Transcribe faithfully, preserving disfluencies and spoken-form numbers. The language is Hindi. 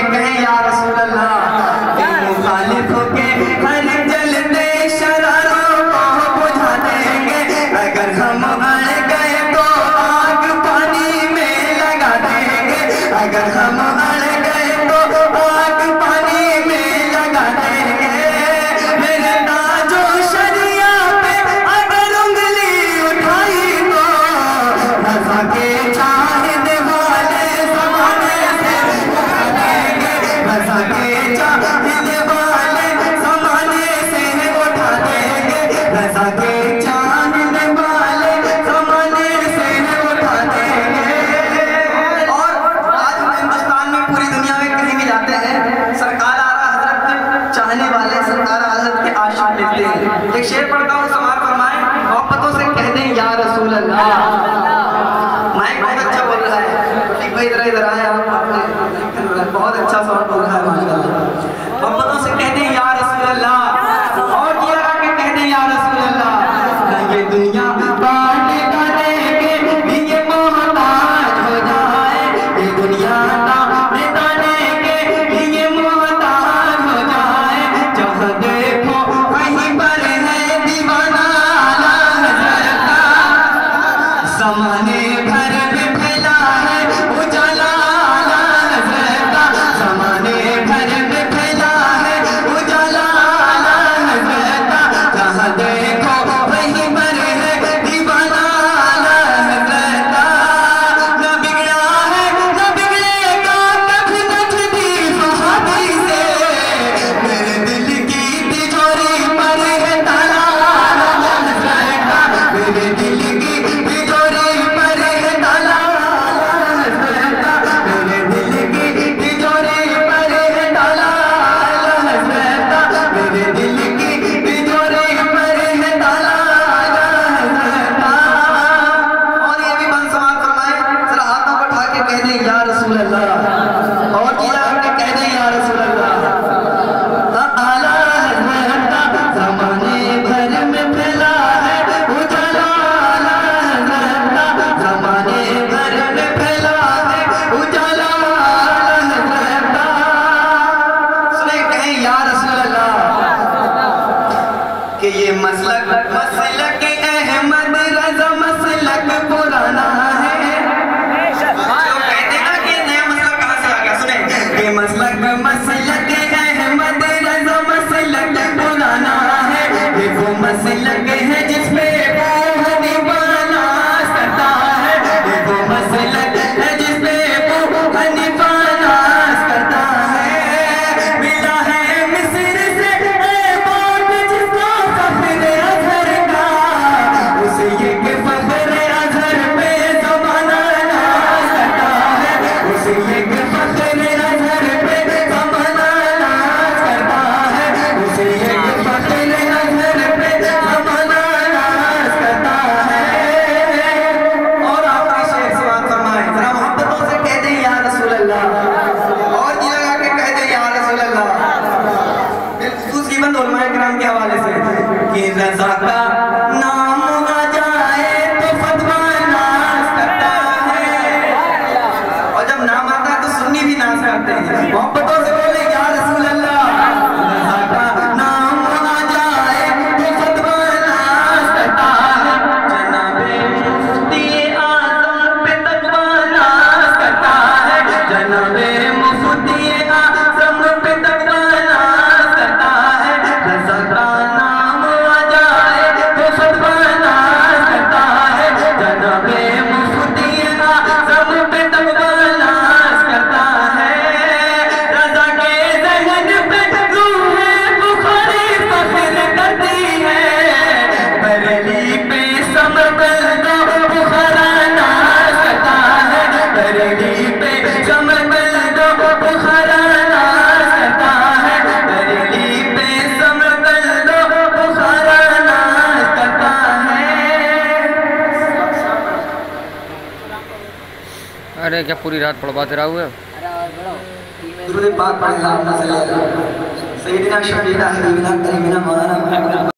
कहें या रसूल अल्लाह कि मुखालिफों के हर जलते शरारों को बुझा देंगे, अगर हम अड़ गए तो आग पानी में लगा देंगे, अगर हम अड़ गए तो आग पानी में लगा देंगे। मेरे ताजो शरिया पे अगर उंगली उठाई तो रज़ा के चाहने वाले ज़माने से उठा देंगे, रज़ा के चाहने वाले ज़माने से उठा देंगे, रज़ा के चाहने वाले ज़माने से उठा देंगे। और आज हम हिंदुस्तान में पूरी दुनिया में कहीं भी जाते हैं, सरकार आला हज़रत के चाहने वाले सरकार आला हज़रत के आशिक मिलते हैं। एक शेर पढ़ता हूँ, समाअत फरमाएं, मोहब्बतों से कह दें या रसूल अल्लाह। माइक बहुत अच्छा बोल रहा है, ठीक भाई इधर इधर आए आप, बहुत अच्छा साउंड बोल रहा है माशाल्लाह। मोहब्बतों से कह दें या रसूल अल्लाह, और ये लगा के कह दें या रसूल अल्लाह। ये दुनिया बांट देंगे भी ये मोहताज हो जाए, ये दुनिया बांट देंगे भी ये मोहताज हो जाए, जहाँ देखो वहीं पर है दीवाना आला हज़रत का, ज़माने भर में फैला है उजाला आला हज़रत का, ज़माने भर में फैला है उजाला आला हज़रत का, जहाँ देखो वहीं पर है दीवाना आला हज़रत का। न बिगड़ा है न बिगड़ेगा कभी तजदीद सहाबी से, मेरे दिल की तिजोरी पर है ताला आला हज़रत का, मेरे दिल की तिजोरी पर है ताला आला हज़रत का, मेरे दिल की तिजोरी पर है ताला आला हज़रत का, मेरे दिल की तिजोरी पर है ताला आला हज़रत का। और ये भी बंद समाअत फरमाएं, जरा हाथों को उठा के कह दें या रसूल अल्लाह, और जी लगा के कह दें या रसूल अल्लाह। आला हज़रत का ज़माने भर में फैला है उजाला आला हज़रत का, ज़माने भर में फैला है उजाला आला हज़रत का। सुने कहें या रसूल अल्लाह कि ये मसलक मसलक अहमद रज़ा मसलक पुराना है। जो कहते ना कि नया मसलक कहाँ से आ गया, सुने ये मसलक मसलक अहमद रज़ा मसलक पुराना है, ये वो मसलक है जिसपे वो हनीफा नाज़ करता है, ये वो मसलक है जिसपे वो हनीफा नाज़ करता है। मिला है मिस्र से एयरपोर्ट जिसको फ़ख्र अज़हर का, उसे ये कि फ़ख्र अज़हर पे ज़माना नाज़ करता है, उसे ये कि फ़ख्र अज़हर पे ज़माना नाज़ करता है, उसे ये कि फ़ख्र अज़हर पे ज़माना नाज़ करता है। और आखिरी शेर समाअत फरमाएं, जरा मोहब्बतों से कह दें या रसूल अल्लाह, और जी लगा के कह दें या रसूल अल्लाह। बिलखुसूस इब्न उलमाए किराम के हवाले से कि रज़ा का नाम आ जाए तो फतवा नाज़ करता है, और जब नाम आता है तो सुन्नी भी नाज़ करते हैं। मोहब्बतों से बोले या रसूल अल्लाह। रज़ा का नाम आ जाए तो फतवा नाज़ करता है, जनाबे मुफ्ती आज़म पे तकवा नाज़ करता है, जनाबे मुफ्ती आज़म पे तकवा नाज़ करता है। रज़ा का नाम आ जाए तो फतवा नाज़ करता है, जनाबे मुफ्ती आज़म पे तकवा नाज़ करता है। रज़ा के ज़हन पे रूहे बुखारी फ़ख्र करती है, बरेली पे समरकंद बुखारा नाज़ करता है, बरेली पे समरकंद बुखारा नाज़ करता है, बरेली पे समरकंद बुखारा नाज़ करता है। अरे क्या पूरी रात पढ़वाते रहा हुआ? दुरूद पाक पढ़ सैयदना शफीना हबीबना करीमना मौलाना